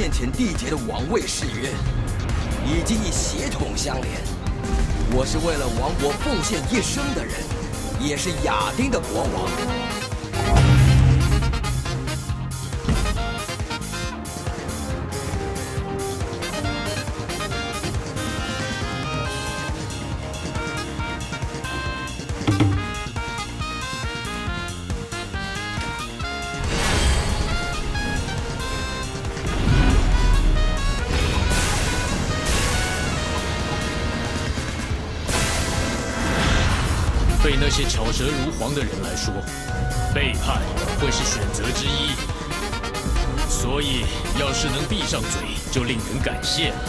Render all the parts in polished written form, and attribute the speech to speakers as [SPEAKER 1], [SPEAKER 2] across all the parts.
[SPEAKER 1] 面前缔结的王位誓约，已经以血统相连。我是为了王国奉献一生的人，也是亚丁的国王。
[SPEAKER 2] 对那些巧舌如簧的人来说，背叛会是选择之一。所以，要是能闭上嘴，就令人感谢了。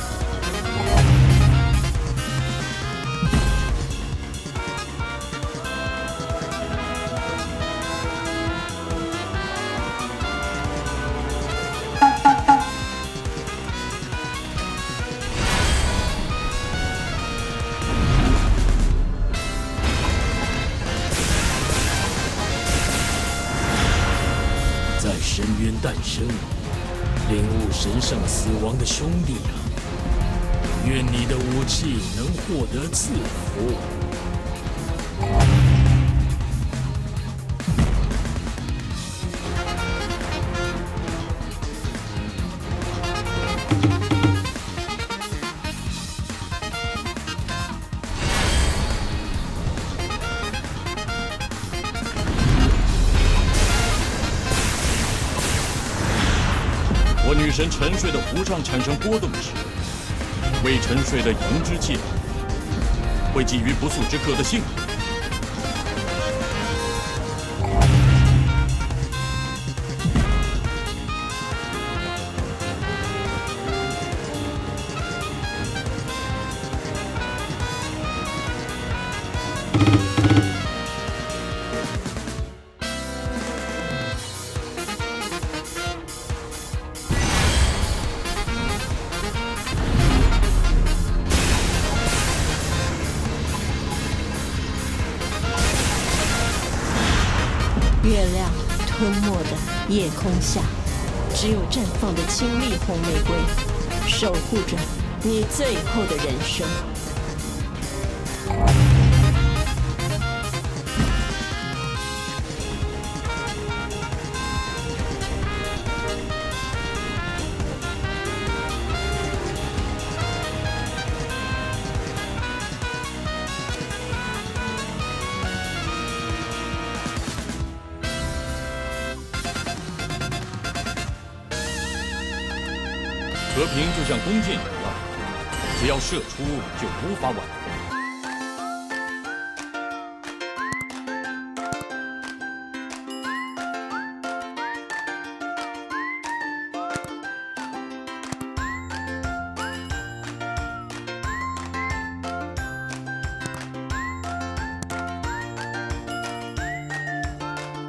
[SPEAKER 2] 在深渊诞生，领悟神圣死亡的兄弟啊！愿你的武器能获得赐福。我女神沉睡的湖上产生波动时，未沉睡的银之戒会觊觎不速之客的性命。
[SPEAKER 3] 月亮吞没的夜空下，只有绽放的清丽红玫瑰，守护着你最后的人生。
[SPEAKER 2] 和平就像弓箭一样，只要射出就无法挽回。